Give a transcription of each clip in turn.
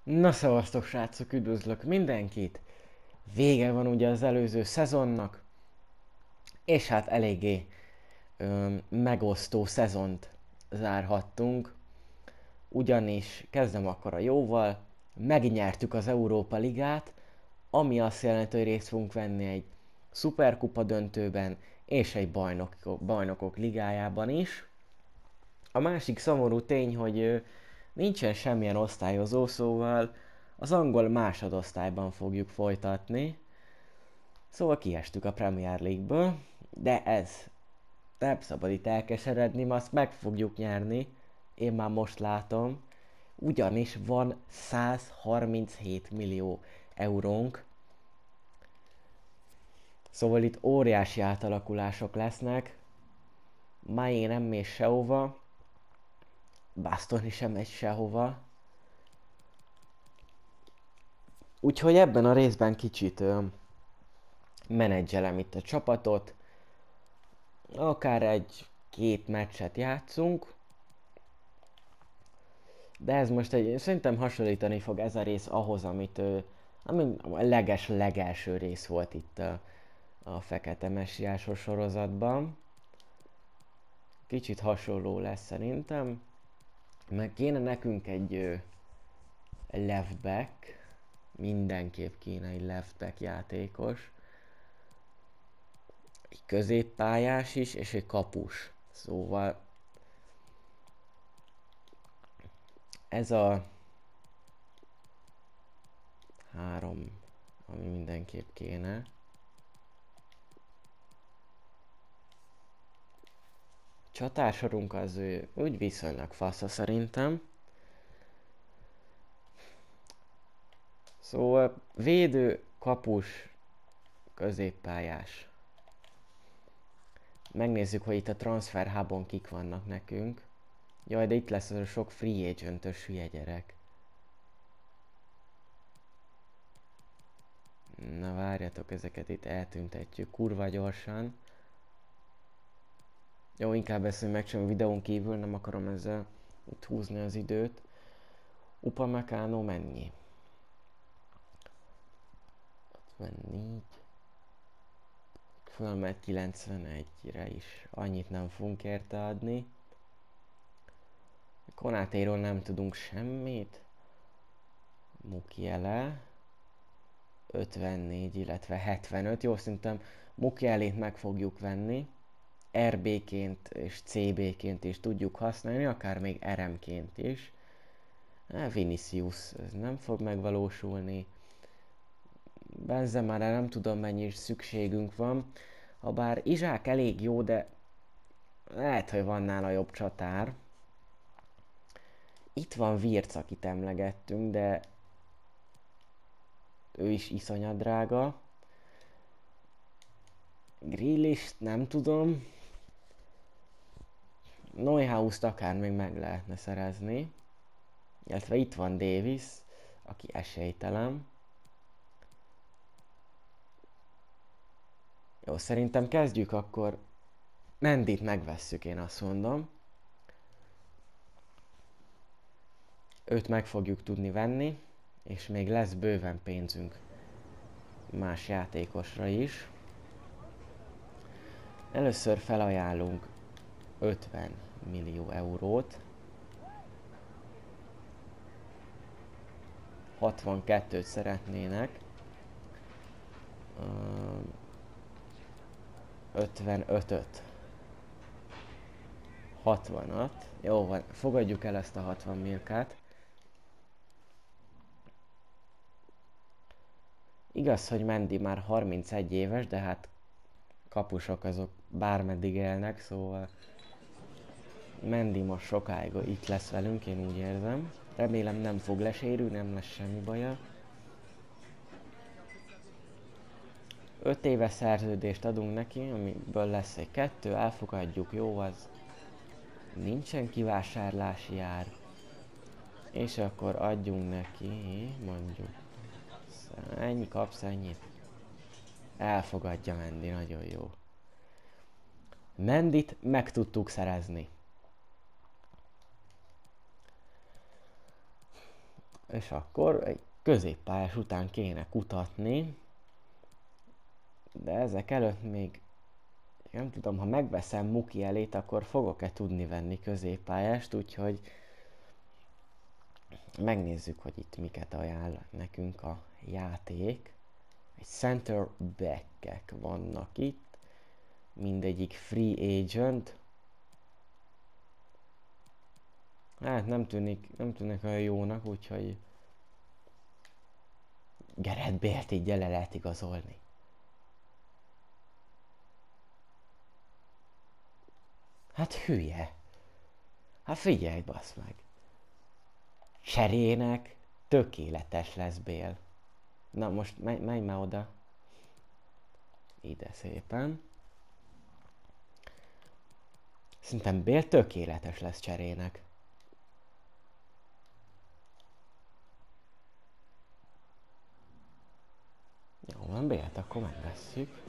Na szevasztok srácok, üdvözlök mindenkit! Vége van ugye az előző szezonnak, és hát eléggé megosztó szezont zárhattunk, ugyanis kezdem akkor a jóval, megnyertük az Európa Ligát, ami azt jelenti, hogy részt fogunk venni egy szuperkupa döntőben, és egy bajnokok ligájában is. A másik szomorú tény, hogy nincsen semmilyen osztályozó, szóval az angol másodosztályban fogjuk folytatni. Szóval kiestük a Premier League-ből, de ez nem szabad itt elkeseredni, azt meg fogjuk nyerni. Én már most látom. Ugyanis van 137 millió eurónk. Szóval itt óriási átalakulások lesznek. Maé nem mész sehova. Bastoni sem megy sehova. Úgyhogy ebben a részben kicsit menedzselem itt a csapatot. Akár egy-két meccset játszunk. De ez most szerintem hasonlítani fog ez a rész ahhoz, ami a legelső rész volt itt a Fekete Messiásos sorozatban. Kicsit hasonló lesz szerintem. Meg kéne nekünk egy left back. Mindenképp kéne egy left back játékos. Egy középpályás is, és egy kapus. Szóval ez a három, ami mindenképp kéne. Csatársorunk az úgy viszonylag fasza szerintem. Szóval védő, kapus, középpályás. Megnézzük, hogy itt a Transfer Hubon kik vannak nekünk. Jaj, de itt lesz az a sok free agent-ös hülye gyerek. Na várjatok, ezeket itt eltüntetjük kurva gyorsan. Jó, inkább ezt megcsinálom a videón kívül, nem akarom ezzel itt húzni az időt. Upamecano mennyi? 54. Fölmegy 91-re is. Annyit nem fogunk érte adni. Konátéról nem tudunk semmit. Mukiele 54, illetve 75. Jó, szerintem Mukielét meg fogjuk venni. RB-ként és CB-ként is tudjuk használni, akár még RM-ként is. Vinicius, ez nem fog megvalósulni. Benzemára nem tudom, mennyi is szükségünk van. Habár Izsák elég jó, de lehet, hogy van nála jobb csatár. Itt van Wirtz, akit emlegettünk, de ő is iszonyat drága. Grealish nem tudom. Neuhaus-t akár még meg lehetne szerezni. Illetve itt van Davis, aki esélytelen. Jó, szerintem kezdjük akkor. Mendit megvesszük, én azt mondom. Őt meg fogjuk tudni venni, és még lesz bőven pénzünk más játékosra is. Először felajánlunk 50 millió eurót. 62-t szeretnének. 55-öt. 60-at. Jó van, fogadjuk el ezt a 60 milkát. Igaz, hogy Mendy már 31 éves, de hát kapusok azok bármeddig élnek, szóval Mendy most sokáig itt lesz velünk, én úgy érzem. Remélem nem fog lesérülni, nem lesz semmi baja. 5 éves szerződést adunk neki, amiből lesz egy 2, elfogadjuk, jó az. Nincsen kivásárlási ár. És akkor adjunk neki, mondjuk. Ennyi kapsz, ennyit. Elfogadja Mendy, nagyon jó. Mendit meg tudtuk szerezni. És akkor egy középpályás után kéne kutatni, de ezek előtt még nem tudom, ha megveszem Muki elét, akkor fogok-e tudni venni középpályást, úgyhogy megnézzük, hogy itt miket ajánl nekünk a játék. Egy center back-ek vannak itt, mindegyik free agent. Hát nem tűnik olyan jónak, úgyhogy Gareth Bale-t így le lehet igazolni. Hát hülye. Hát figyelj, bassz meg. Cserének tökéletes lesz Bale. Na most menj már oda. Ide szépen. Szerintem Bale tökéletes lesz cserének. Jó van, Bale-t akkor megvesszük.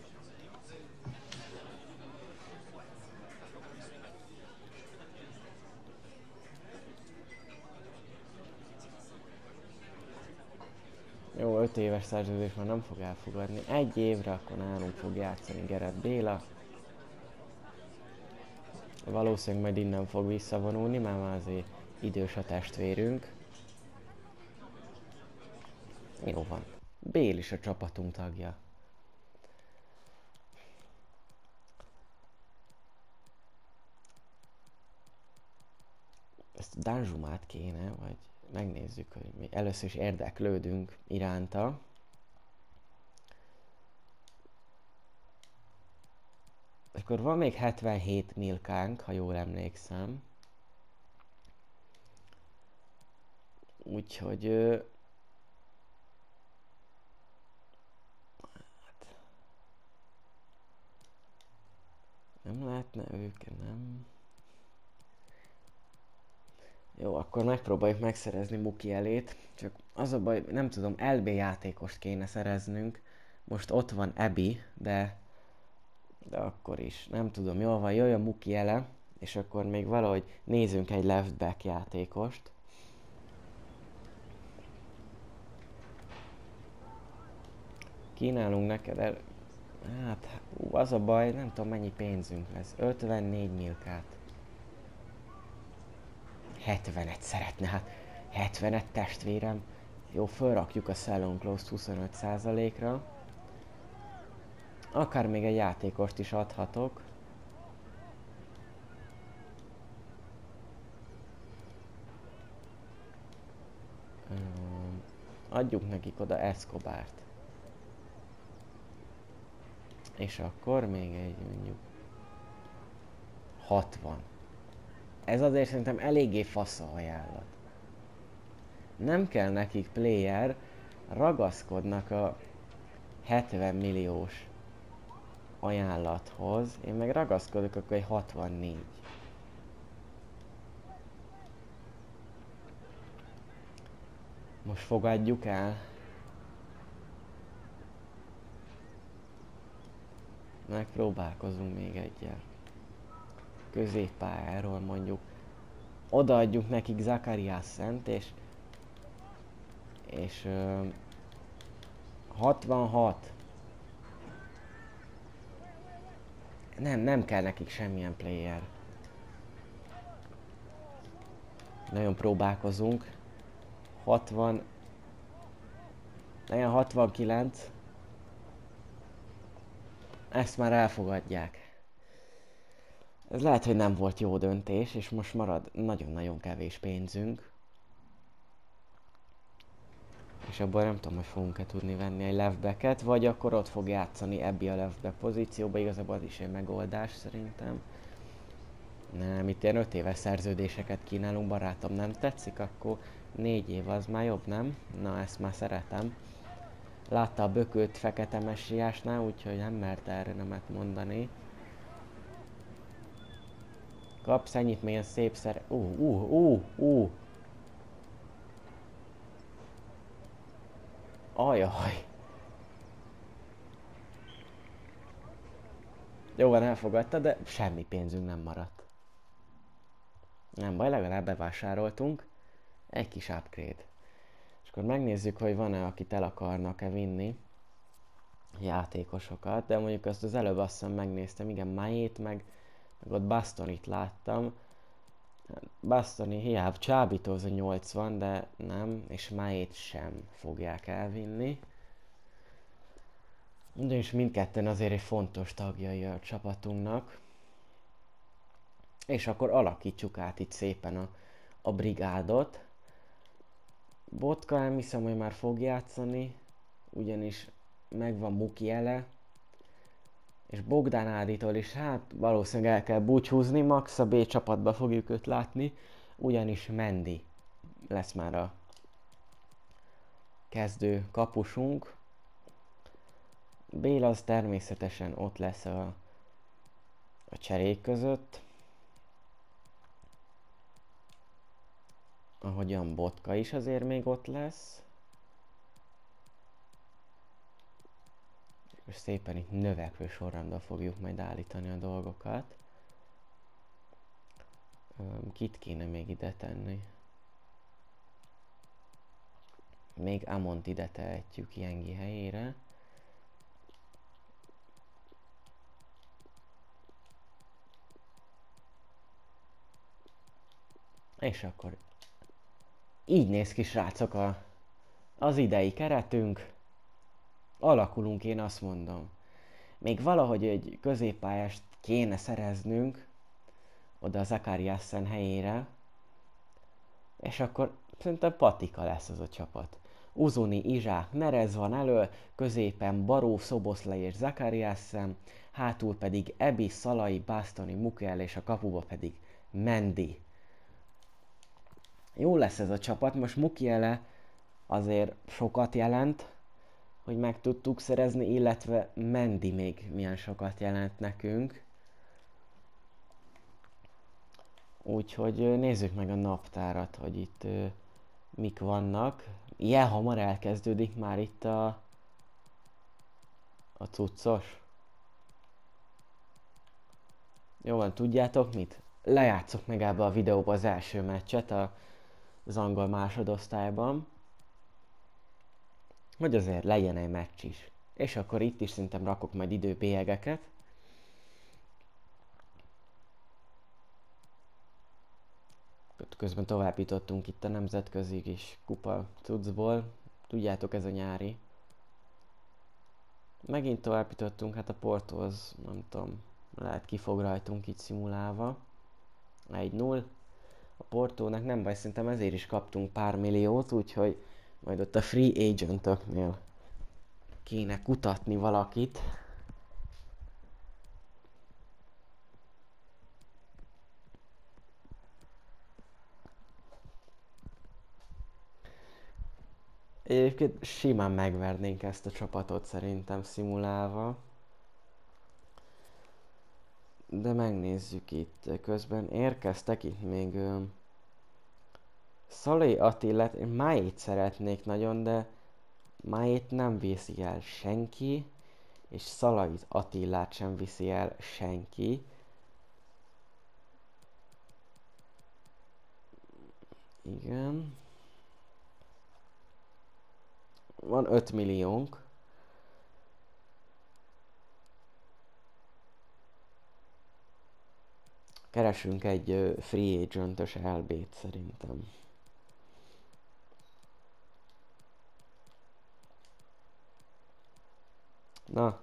Jó, 5 éves szerződés már nem fog elfogadni. 1 évre akkor nálunk fog játszani Gareth Bale. Valószínűleg majd innen fog visszavonulni, mert már azért idős a testvérünk. Jó van. Bale is a csapatunk tagja. Ezt a Danjumát kéne, vagy megnézzük, hogy mi először is érdeklődünk iránta. Akkor van még 77 milkánk, ha jól emlékszem. Úgyhogy... hát, nem lehetne ők, nem... Jó, akkor megpróbáljuk megszerezni Muki elét. Csak az a baj, nem tudom, LB játékost kéne szereznünk. Most ott van Ebi, de akkor is. Nem tudom, jól van, jöjjön Muki ele, és akkor még valahogy nézzünk egy left back játékost. Kínálunk neked el... Hát, az a baj, nem tudom mennyi pénzünk lesz. 54 milkát. 70-et szeretne, hát 70-et testvérem. Jó, felrakjuk a Salon Close 25%-ra. Akár még egy játékost is adhatok. Adjuk nekik oda Escobart. És akkor még egy mondjuk 60. Ez azért szerintem eléggé fasz a ajánlat. Nem kell nekik player, ragaszkodnak a 70 milliós ajánlathoz. Én meg ragaszkodok akkor egy 64. Most fogadjuk el. Megpróbálkozunk még egyel. Középpályáról mondjuk. Odaadjuk nekik Zachariassent és 66. Nem kell nekik semmilyen player. Nagyon próbálkozunk. 60. Legyen 69. Ezt már elfogadják. Ez lehet, hogy nem volt jó döntés, és most marad nagyon-nagyon kevés pénzünk. És abban nem tudom, hogy fogunk-e tudni venni egy leftbacket, vagy akkor ott fog játszani Ebbi a leftback pozícióba, igazából az is egy megoldás szerintem. Nem, itt ilyen 5 éves szerződéseket kínálunk, barátom, nem tetszik, akkor 4 év az már jobb, nem? Na, ezt már szeretem. Látta a bökőt Fekete Messiásnál, úgyhogy nem merte erre nemet mondani. Kapsz ennyit, milyen szép szere... Ajaj. Jó van, elfogadta, de semmi pénzünk nem maradt. Nem baj, legalább bevásároltunk. Egy kis upgrade. És akkor megnézzük, hogy van-e, akit el akarnak-e vinni játékosokat, de mondjuk azt az előbb azt hiszem megnéztem, igen, Maét, meg ott Bastonit láttam. Bastoni hiába csábítóz a 80, de nem, és Maét sem fogják elvinni. Ugyanis mindketten azért egy fontos tagjai a csapatunknak. És akkor alakítsuk át itt szépen a brigádot. Botka nem hiszem, hogy már fog játszani, ugyanis megvan Mukiele, és Bogdán Áditól is, hát valószínűleg el kell búcsúzni, max a B csapatba fogjuk őt látni, ugyanis Mendy lesz már a kezdő kapusunk. Béla az természetesen ott lesz a cserék között, ahogyan Botka is azért még ott lesz. És szépen itt növekvő sorrendben fogjuk majd állítani a dolgokat. Kit kéne még ide tenni? Még Amont ide tehetjük Jengi helyére. És akkor így néz ki, srácok, az idei keretünk. Alakulunk, én azt mondom. Még valahogy egy középpályást kéne szereznünk oda a Zakariasen helyére. És akkor szerintem patika lesz az a csapat. Uzuni, Izsák, Nerez van elő, középen Baró, Szoboszlai és Zakariasen, hátul pedig Ebi, Szalai, Bastoni, Mukiele és a kapuba pedig Mendy. Jó lesz ez a csapat, most Mukiele azért sokat jelent, hogy meg tudtuk szerezni, illetve Mendy még milyen sokat jelent nekünk. Úgyhogy nézzük meg a naptárat, hogy itt mik vannak. Ilyen hamar elkezdődik már itt a cuccos. Jó van, tudjátok mit? Lejátszok meg ebbe a videóba az első meccset az angol másodosztályban. Hogy azért legyen egy meccs is. És akkor itt is szerintem rakok majd időbélyegeket. Közben továbbítottunk itt a nemzetközi kis kupa cuccból. Tudjátok, ez a nyári. Megint továbbítottunk, hát a Porto az, nem tudom, lehet ki fog rajtunk itt szimulálva. 1-0. A Portónak nem baj, szerintem ezért is kaptunk pár milliót, úgyhogy majd ott a free agentöknél kéne kutatni valakit. Egyébként simán megvernénk ezt a csapatot szerintem szimulálva. De megnézzük itt. Közben érkeztek itt még Szalai Attilát, én Máét szeretnék nagyon, de Máét nem viszi el senki, és Szalai Attilát sem viszi el senki. Igen. Van 5 milliónk. Keresünk egy free agent-ös LB-t szerintem. Na.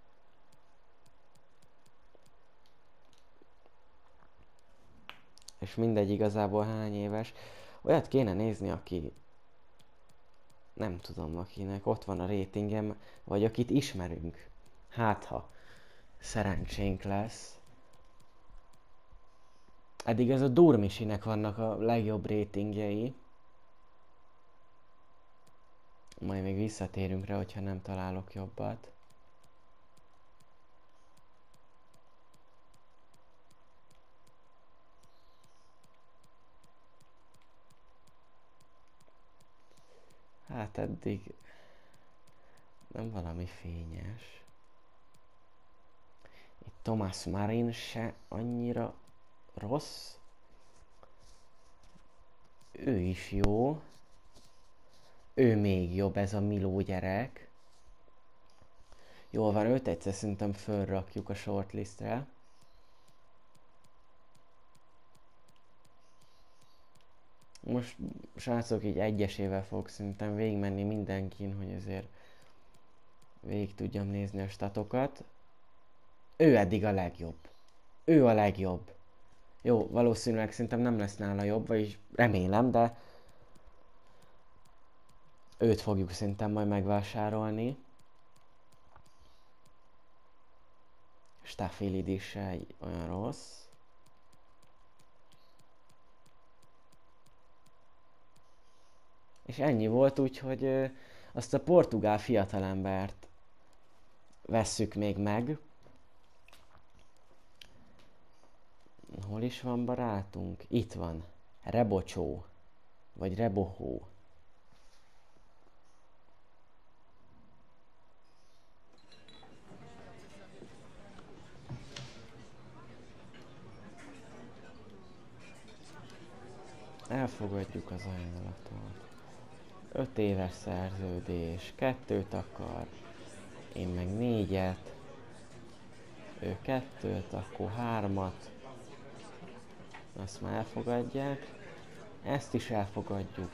És mindegy igazából hány éves. Olyat kéne nézni, aki... Nem tudom, akinek ott van a ratingem, vagy akit ismerünk. Hát ha szerencsénk lesz. Eddig ez a Durmisinek vannak a legjobb ratingjei. Majd még visszatérünk rá, hogyha nem találok jobbat. Hát eddig nem valami fényes. Itt Thomas Marin se annyira rossz. Ő is jó. ő még jobb, ez a Miló gyerek. Jól van, őt egyszer szerintem fölrakjuk a shortlistre. Most srácok így egyesével fogok szerintem végigmenni mindenkin, hogy azért végig tudjam nézni a statokat. Ő eddig a legjobb. Ő a legjobb. Jó, valószínűleg szerintem nem lesz nála jobb, vagyis remélem, de őt fogjuk szerintem majd megvásárolni. Staffelidis se egy olyan rossz. És ennyi volt, úgyhogy azt a portugál fiatalembert vesszük még meg. Hol is van barátunk? Itt van. Rebocsó. Vagy Rebohó. Elfogadjuk az ajánlatot. 5 éves szerződés, 2 akar, én meg 4-et, ő 2-t, akkor 3-at, azt már elfogadják, ezt is elfogadjuk.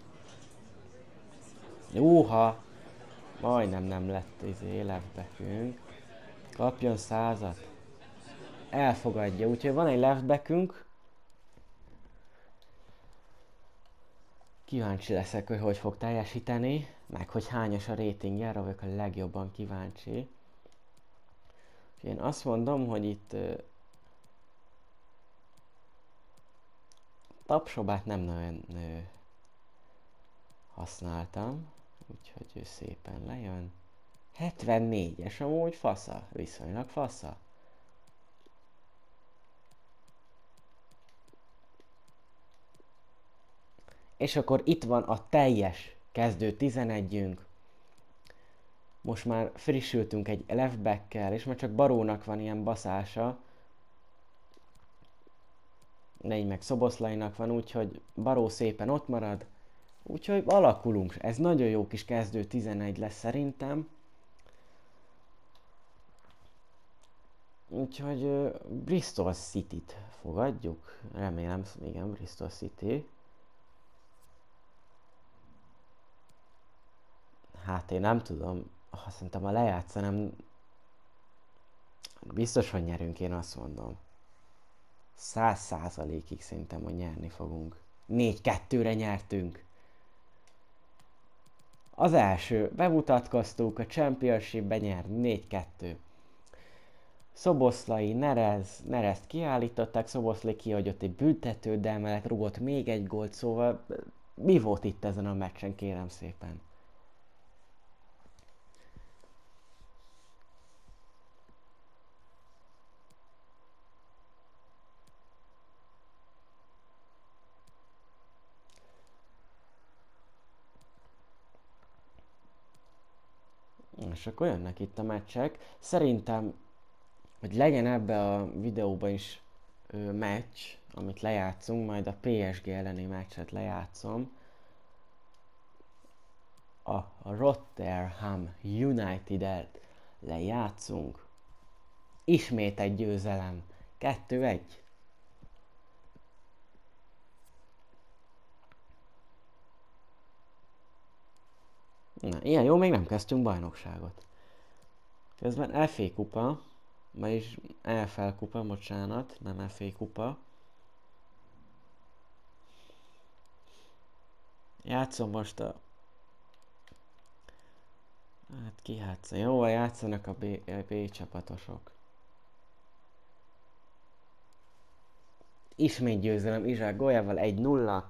Jóha! Majdnem nem lett leftbackünk. Kapjon 100-at. Elfogadja, úgyhogy van egy leftbackünk. Kíváncsi leszek, hogy hogy fog teljesíteni, meg hogy hányas a ratingje, arra vagyok a legjobban kíváncsi. Én azt mondom, hogy itt tapsobát nem nagyon használtam, úgyhogy ő szépen lejön. 74-es, amúgy fasza, viszonylag fasza. És akkor itt van a teljes kezdő 11-ünk. Most már frissültünk egy leftbackkel, és már csak Barónak van ilyen baszása. Negy meg Szoboszlainak van, úgyhogy Baró szépen ott marad. Úgyhogy alakulunk. Ez nagyon jó kis kezdő 11 lesz szerintem. Úgyhogy Bristol City-t fogadjuk. Remélem, igen, Bristol City. Hát én nem tudom. Szerintem ha lejátszanám, biztos, hogy nyerünk, én azt mondom. 100%-ig szerintem, hogy nyerni fogunk. 4-2-re nyertünk. Az első, bemutatkoztunk a Championship-be nyert 4-2. Szoboszlai, Nerezt kiállították, Szoboszlai kihagyott egy büntetőt, de emellett rugott még egy gólt, szóval mi volt itt ezen a meccsen, kérem szépen? És akkor jönnek itt a meccsek. Szerintem, hogy legyen ebbe a videóban is meccs, amit lejátszunk, majd a PSG elleni meccset lejátszom. A Rotterdam United-et lejátszunk. Ismét egy győzelem. 2-1. Na, ilyen jó, még nem kezdtünk bajnokságot. Közben FA kupa, vagyis EFL kupa, bocsánat, nem FA kupa. Játszom most a... Hát ki játszom? Jó, játszanak a B csapatosok. Ismét győzelem Izsák góljával 1-0.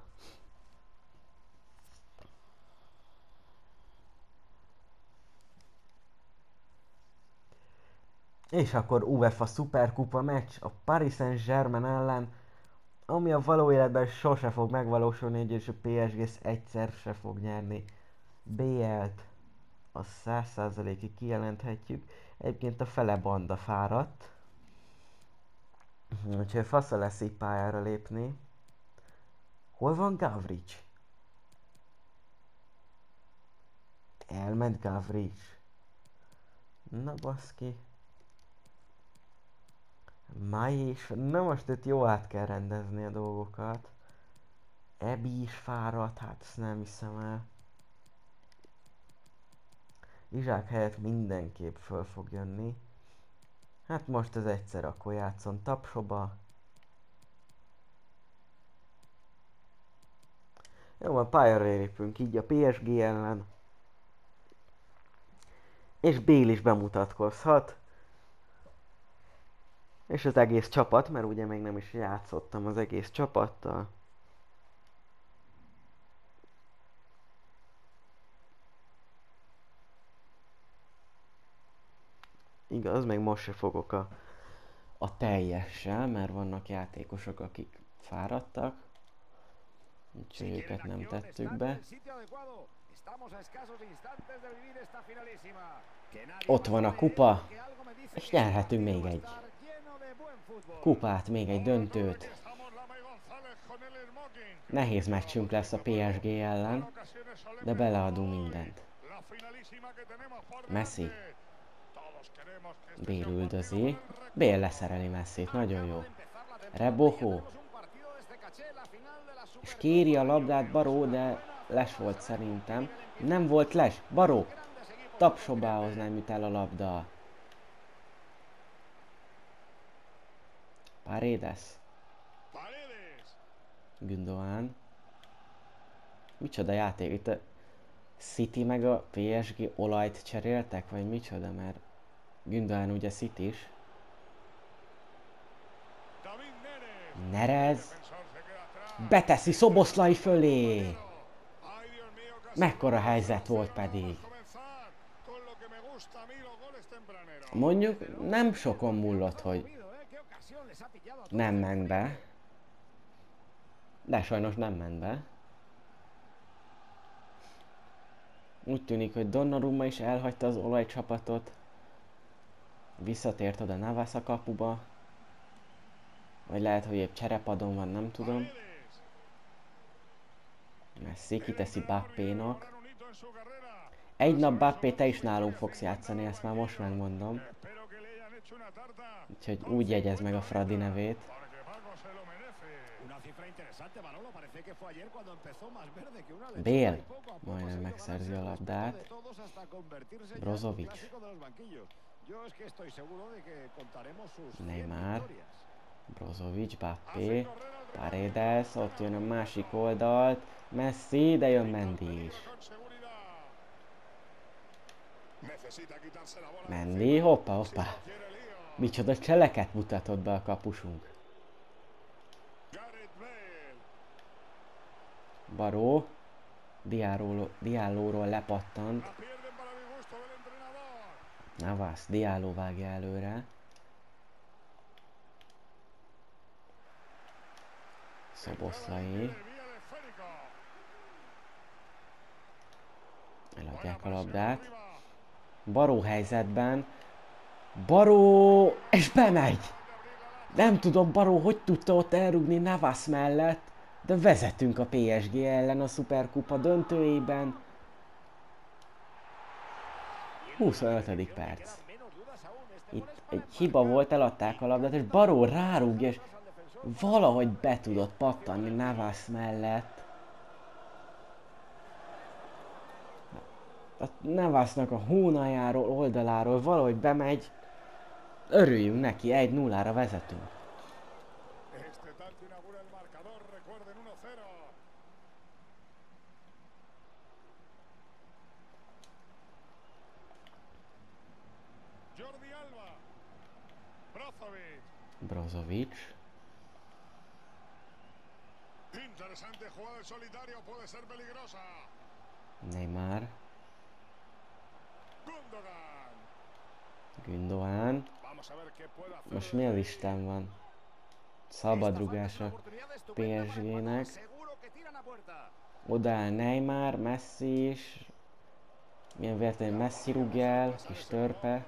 És akkor UEFA Superkupa meccs a Paris Saint-Germain ellen, ami a való életben sose fog megvalósulni, és a PSG egyszer se fog nyerni. BL-t a 100%-ig kijelenthetjük. Egyébként a fele banda fáradt. Úgyhogy fasza lesz így pályára lépni. Hol van Gavrics? Elment Gavrics. Na baszki. Mai is. Na most itt jó át kell rendezni a dolgokat. Ebi is fáradt, hát ezt nem hiszem el. Izsák helyett mindenképp föl fog jönni. Hát most ez egyszer akkor játszon Tapsoba. Jó, van pályára lépünk így a PSG ellen. És Bale is bemutatkozhat. És az egész csapat, mert ugye még nem is játszottam az egész csapattal. Igaz, még most se fogok a teljessel, mert vannak játékosok, akik fáradtak. Úgyhogy őket nem tettük be. Ott van a kupa, és nyerhetünk még egy kupát, még egy döntőt. Nehéz meccsünk lesz a PSG ellen, de beleadunk mindent. Messi. Bale üldözi. Bale leszereli Messit, nagyon jó. Reboho. És kéri a labdát Baró, de les volt szerintem. Nem volt les. Baró. Tapsobához nem jut el a labda. Paredes. Gündoğan. Micsoda játék? Itt a City meg a PSG olajt cseréltek? Vagy micsoda? Mert Gündoğan ugye City-s. Nerez. Beteszi Szoboszlai fölé. Mekkora helyzet volt pedig. Mondjuk nem sokon múlott, hogy nem ment be. De sajnos nem ment be. Úgy tűnik, hogy Donnarumma is elhagyta az olajcsapatot. Visszatért oda Navas a kapuba. Vagy lehet, hogy épp cserepadon van, nem tudom. Messi kiteszi Bappénak. Egy nap Bappé, te is nálunk fogsz játszani, ezt már most megmondom. Úgyhogy úgy jegyez meg a Fradi nevét. Bale majdnem megszerzi a labdát. Brozovic. Neymar. Brozovic, Bappé. Paredes, ott jön a másik oldalt. Messi, de jön Mendy is. Mendy, hoppa, hoppa. Micsoda cseleket mutatott be a kapusunk. Baró. Dialóról lepattant. Navas, Diallo vágja előre. Szoboszlai. Eladják a labdát. Baró helyzetben. Baró! És bemegy! Nem tudom, Baró hogy tudta ott elrugni Navas mellett, de vezetünk a PSG ellen a Szuperkupa döntőjében. 25. perc. Itt egy hiba volt, eladták a labdát, és Baró rárúgja, és valahogy be tudott pattanni Navas mellett. A Navasnak a hónajáról, oldaláról valahogy bemegy. Örüljünk neki, 1-0-ra vezetünk. Brozovic. Neymar. Gündoğan. Most mi a listán van? Szabadrugás a PSG-nek. Odaáll Neymar, Messi is. Milyen véletlenül Messi rúgja el, kis törpe.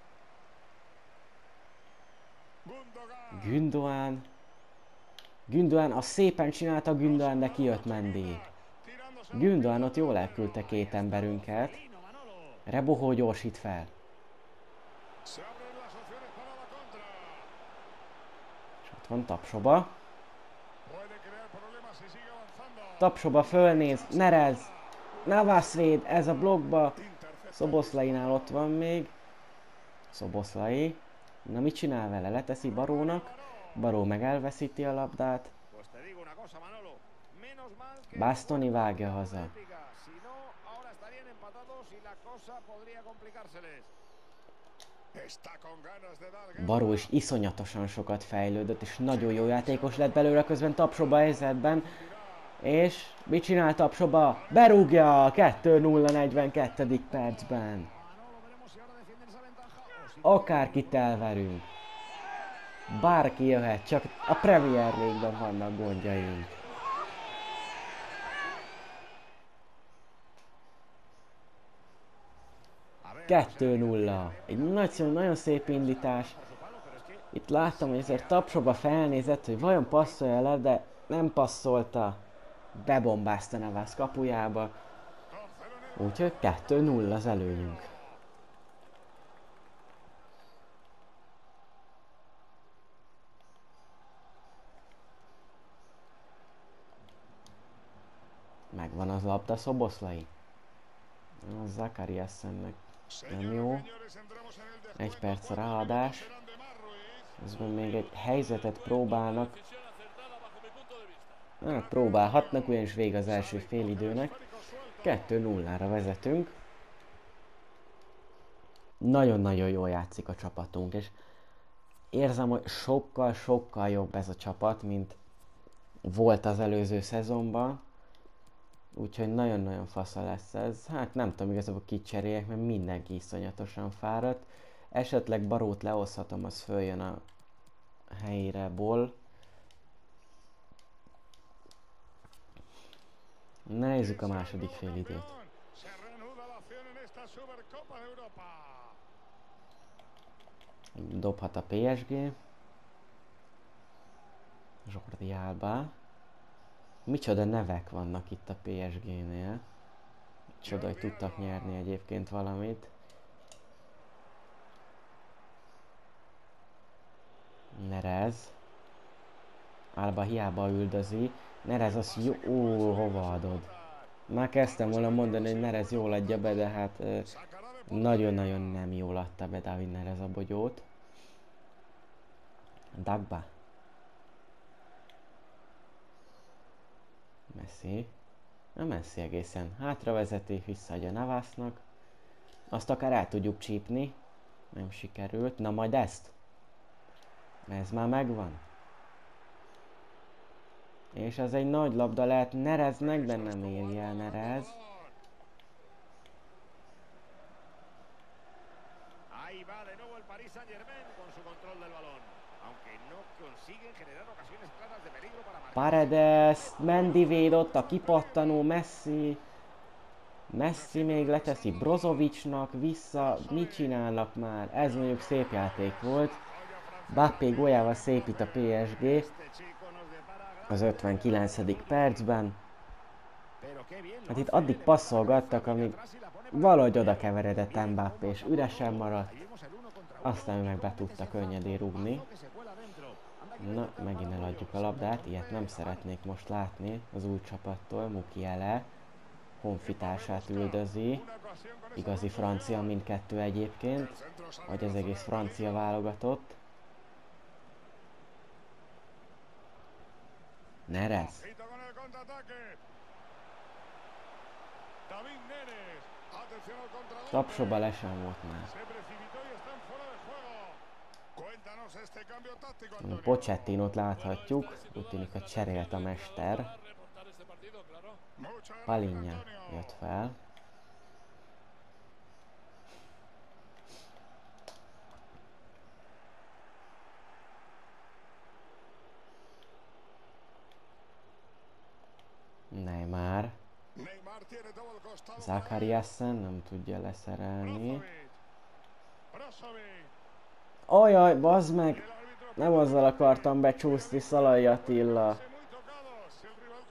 Gündoğan. Gündoğan, azt szépen csinálta Gündoğan, de kijött Mendy. Gündoğan ott jól elküldte két emberünket. Rebohó gyorsít fel. És ott van Tapsoba. Tapsoba fölnéz, Nerez, Navas véd, ez a blokkba. Szoboszlainál ott van még. Szoboszlai. Na mit csinál vele? Leteszi Barónak. Baró meg elveszíti a labdát. Bastoni vágja haza. Baró is iszonyatosan sokat fejlődött, és nagyon jó játékos lett belőle, közben Tapsoba helyzetben. És mit csinál Tapsoba? Berúgja! 2-0 42. percben. Akárkit elverünk. Bárki jöhet, csak a Premier League-ben vannak gondjaink. Kettő 0. Egy nagyon szép indítás. Itt láttam, hogy ezért Tapsoba felnézett, hogy vajon passzolja le, de nem passzolta. Bebombázta Navas kapujába. Úgyhogy 2-0 az előnyünk. Megvan az labda Szoboszlai. A Zakariassennek nem jó. 1 perc a ráadás. Közben még egy helyzetet próbálnak. Hát próbálhatnak, ugyanis vége az első félidőnek. 2-0-ra vezetünk. Nagyon-nagyon jól játszik a csapatunk, és érzem, hogy sokkal jobb ez a csapat, mint volt az előző szezonban. Úgyhogy nagyon-nagyon fasza lesz ez. Hát nem tudom igazából kit cseréljek, mert mindenki iszonyatosan fáradt. Esetleg Barót lehozhatom, az följön a helyére ból. Nézzük a második félidőt. Dobhat a PSG. Jordi Alba. Micsoda nevek vannak itt a PSG-nél. Micsoda, hogy tudtak nyerni egyébként valamit. Nerez. Alba hiába üldözi. Nerez az jó... hova adod? Már kezdtem volna mondani, hogy Nerez jól adja be, de hát nagyon-nagyon nem jól adta be David Nerez a bogyót. Dagba. Messi. A Messi egészen hátravezeti, visszaadja Navasnak. Azt akár el tudjuk csípni. Nem sikerült. Na majd ezt. Ez már megvan. És ez egy nagy labda lehet Nereznek, de nem éri el Nerez. Paredes, Mendy védott, a kipattanó Messi. Messi még leteszi Brozovicsnak, vissza, mit csinálnak már? Ez mondjuk szép játék volt. Mbappé góljával szépít a PSG az 59. percben. Hát itt addig passzolgattak, amíg valahogy oda keveredett Mbappé és üresen maradt. Aztán meg be tudta könnyedén rúgni. Na, megint eladjuk a labdát, ilyet nem szeretnék most látni az új csapattól. Mukiele honfitársát üldözi. Igazi francia mindkettő egyébként, vagy az egész francia válogatott. Nerez. Tapsoba le sem volt már. Pochettinót láthatjuk, úgy tűnik, hogy cserélt a mester. Palinja jött fel. Neymar. Zakariasen nem tudja leszerelni. Ajaj, bazd meg! Nem azzal akartam becsúszni, Szalai Attila.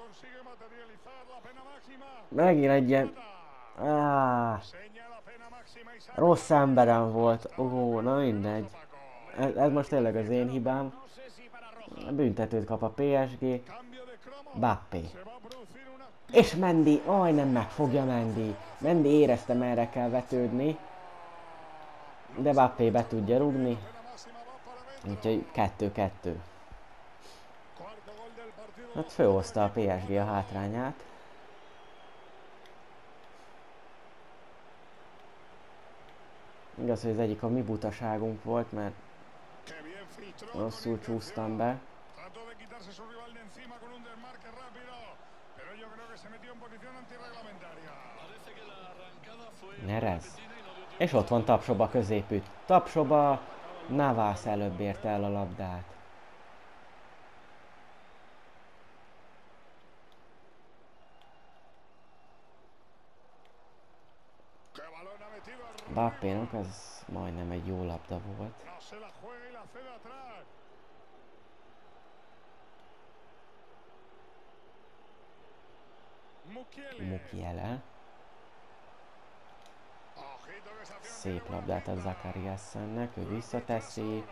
Megint egy ilyen... Rossz emberem volt. Ó, na mindegy. Ez most tényleg az én hibám. Büntetőt kap a PSG. Bappé. És Mendy, nem megfogja Mendy. Mendy érezte, merre kell vetődni. De Bappé be tudja rugni. Úgyhogy 2-2. Hát fölhozta a PSG a hátrányát. Igaz, hogy az egyik a mi butaságunk volt, mert rosszul csúsztam be. Nerez. És ott van Tapsoba középütt. Tapsoba, Navas előbb érte el a labdát. Bappénak ez majdnem egy jó labda volt. Mukiele. Szép labdát a Zakariassennek, ő visszateszi.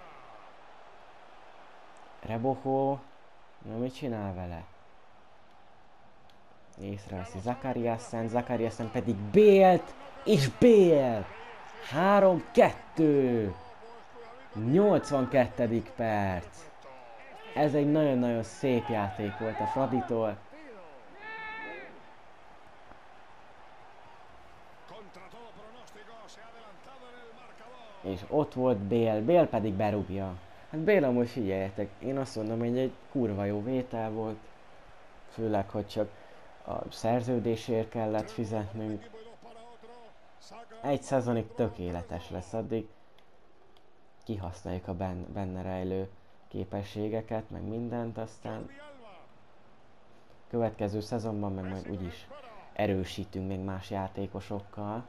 Reboho, na mit csinál vele? Észreveszi Zakariassen pedig Bale-t, és Bale! 3-2! 82. perc. Ez egy nagyon-nagyon szép játék volt a Fraditól. És ott volt Bale pedig berúgja. Hát Bale amúgy figyeljetek, én azt mondom, hogy egy kurva jó vétel volt. Főleg, hogy csak a szerződésért kellett fizetnünk. Egy szezonig tökéletes lesz, addig kihasználjuk a benne rejlő képességeket, meg mindent, aztán következő szezonban meg majd úgyis erősítünk még más játékosokkal.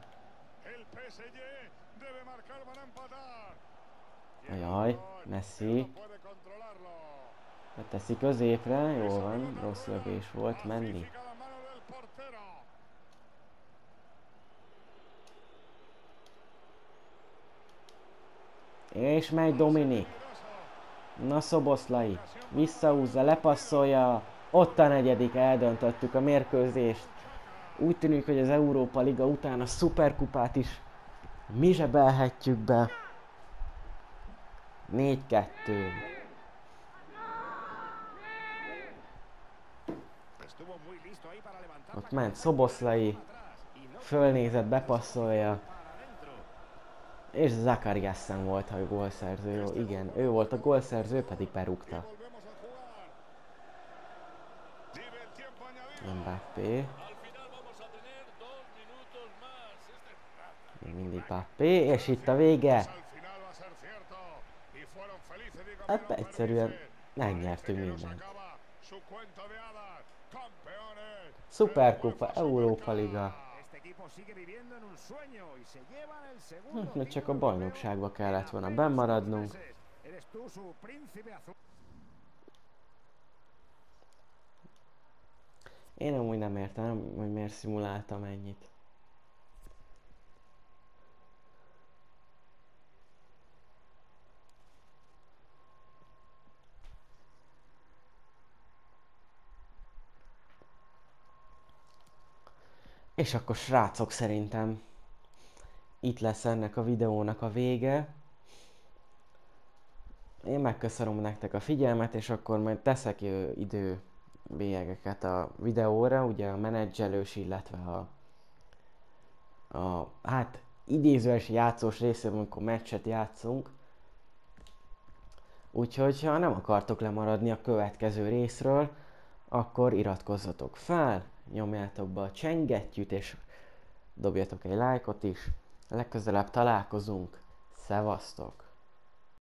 Ajaj, Messi. Beteszi középre, jól van, rossz lövés volt, Mendy. És megy Dominik. Na Szoboszlai, visszahúzza, lepasszolja. Ott a negyedik, eldöntöttük a mérkőzést. Úgy tűnik, hogy az Európa Liga után a szuperkupát is mi zsebelhetjük be. 4-2. Ott ment Szoboszlai, fölnézett, bepasszolja. És Zakariassen volt a gólszerző, jó, igen, ő volt a gólszerző, pedig berúgta. Mbappé. Még mindig Mbappé, és itt a vége. Hát egyszerűen megnyertünk mindent. Szuperkupa, Európa Liga. Mert csak a bajnokságba kellett volna bennmaradnunk. Én amúgy nem értem, hogy miért szimuláltam ennyit. És akkor srácok, szerintem itt lesz ennek a videónak a vége. Én megköszönöm nektek a figyelmet, és akkor majd teszek időbélyegeket a videóra, ugye a menedzselős, illetve hát idézőes játszós részében, amikor meccset játszunk. Úgyhogy ha nem akartok lemaradni a következő részről, akkor iratkozzatok fel, nyomjátok be a csengettyűt, és dobjatok egy lájkot is. Legközelebb találkozunk. Szevasztok!